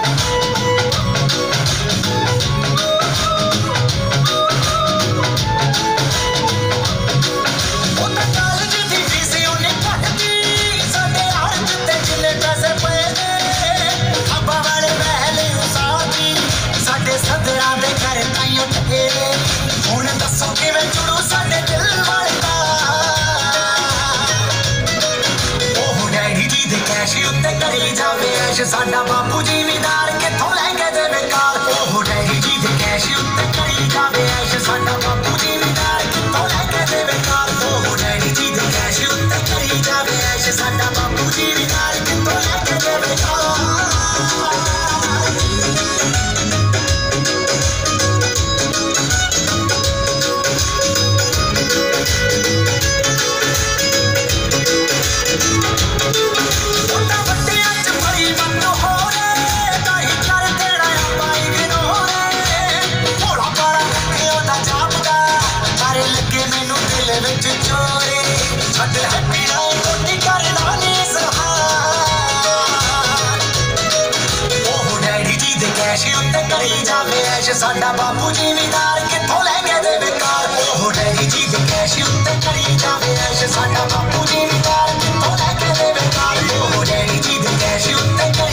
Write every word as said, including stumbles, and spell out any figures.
साडा बापू जिमीदार किथों लैके देवे कार ओह डैडी जी दे कैश उत्ते करी जावे ऐश साडा बापू जिमीदार किथों लैके देवे कार ओह डैडी जी दे कैश उत्ते करी जावे ऐश साडा बापू जिमीदार किथों लैके देवे कार साडा बापू जिमीदार किथों लैके देवे कार ओह डैडी जी दे कैश उत्ते करी जावे ऐश साडा बापू जिमीदार किथों लैके देवे कार ओह डैडी जी दे कैश उत्ते